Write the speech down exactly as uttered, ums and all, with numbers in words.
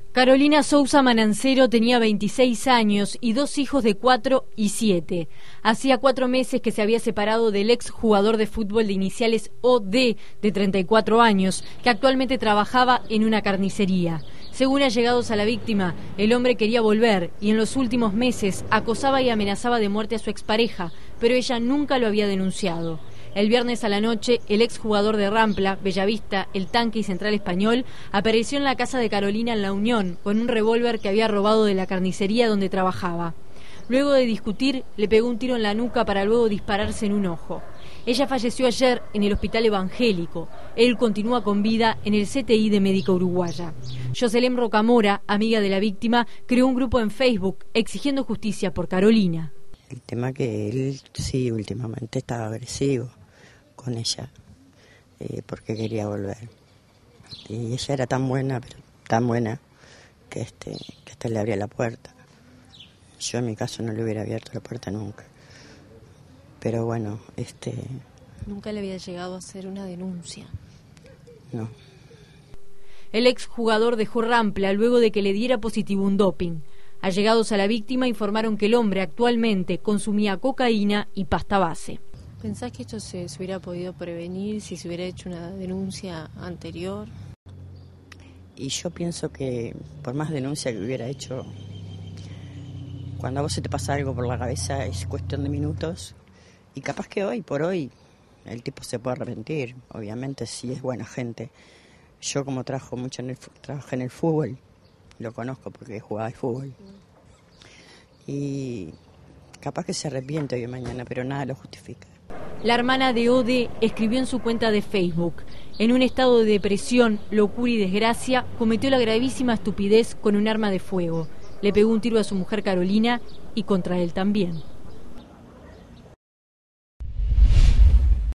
Carolina Sousa Manancero tenía veintiséis años y dos hijos de cuatro y siete. Hacía cuatro meses que se había separado del ex jugador de fútbol de iniciales O D, de treinta y cuatro años, que actualmente trabajaba en una carnicería. Según allegados a la víctima, el hombre quería volver y en los últimos meses acosaba y amenazaba de muerte a su expareja, pero ella nunca lo había denunciado. El viernes a la noche, el exjugador de Rampla, Bellavista, El Tanque y Central Español apareció en la casa de Carolina en La Unión con un revólver que había robado de la carnicería donde trabajaba. Luego de discutir, le pegó un tiro en la nuca para luego dispararse en un ojo. Ella falleció ayer en el Hospital Evangélico. Él continúa con vida en el C T I de Médica Uruguaya. Yoselem Rocamora, amiga de la víctima, creó un grupo en Facebook exigiendo justicia por Carolina. El tema que él, sí, últimamente estaba agresivo con ella, eh, porque quería volver. Y ella era tan buena, pero tan buena, que este, que este le abría la puerta. Yo en mi caso no le hubiera abierto la puerta nunca. Pero bueno, este... ¿Nunca le había llegado a hacer una denuncia? No. El exjugador dejó Rampla luego de que le diera positivo un doping. Allegados a la víctima informaron que el hombre actualmente consumía cocaína y pasta base. ¿Pensás que esto se, se hubiera podido prevenir si se hubiera hecho una denuncia anterior? Y yo pienso que por más denuncia que hubiera hecho, cuando a vos se te pasa algo por la cabeza es cuestión de minutos. Y capaz que hoy por hoy el tipo se puede arrepentir, obviamente si es buena gente. Yo como trabajo mucho en el, trabajé en el fútbol, lo conozco porque jugaba al fútbol. Y capaz que se arrepiente hoy o mañana, pero nada lo justifica. La hermana de O D escribió en su cuenta de Facebook: en un estado de depresión, locura y desgracia, cometió la gravísima estupidez con un arma de fuego. Le pegó un tiro a su mujer Carolina y contra él también.